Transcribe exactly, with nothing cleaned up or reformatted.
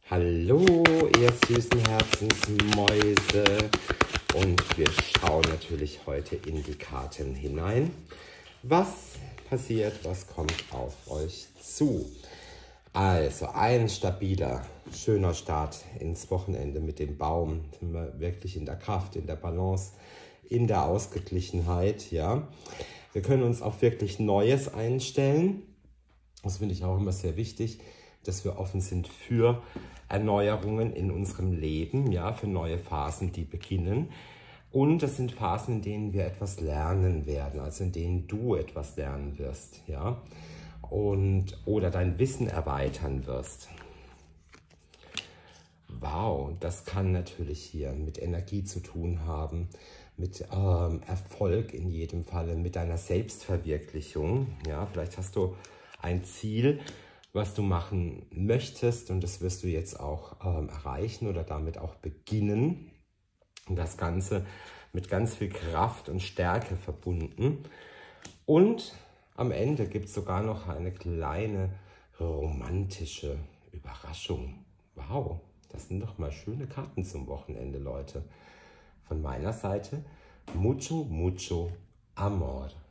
Hallo, ihr süßen Herzensmäuse. Und wir schauen natürlich heute in die Karten hinein. Was passiert, was kommt auf euch zu? Also ein stabiler, schöner Start ins Wochenende mit dem Baum. Sind wir wirklich in der Kraft, in der Balance, in der Ausgeglichenheit. Ja? Wir können uns auf wirklich Neues einstellen. Das finde ich auch immer sehr wichtig, dass wir offen sind für Erneuerungen in unserem Leben, ja, für neue Phasen, die beginnen. Und das sind Phasen, in denen wir etwas lernen werden, also in denen du etwas lernen wirst, ja, und oder dein Wissen erweitern wirst. Wow, das kann natürlich hier mit Energie zu tun haben, mit ähm, Erfolg in jedem Falle, mit deiner Selbstverwirklichung. Ja, vielleicht hast du ein Ziel, was du machen möchtest, und das wirst du jetzt auch ähm, erreichen oder damit auch beginnen. Und das Ganze mit ganz viel Kraft und Stärke verbunden. Und am Ende gibt es sogar noch eine kleine romantische Überraschung. Wow, das sind doch mal schöne Karten zum Wochenende, Leute. Von meiner Seite, mucho, mucho amor.